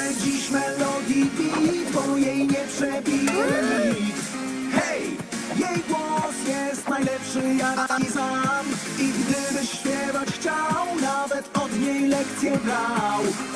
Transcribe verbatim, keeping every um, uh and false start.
że dziś melodii beat, bo jej nie przebije nikt. Hej, jej głos jest najlepszy jaki znam i gdybyś śpiewać chciał, nawet od niej lekcję brał.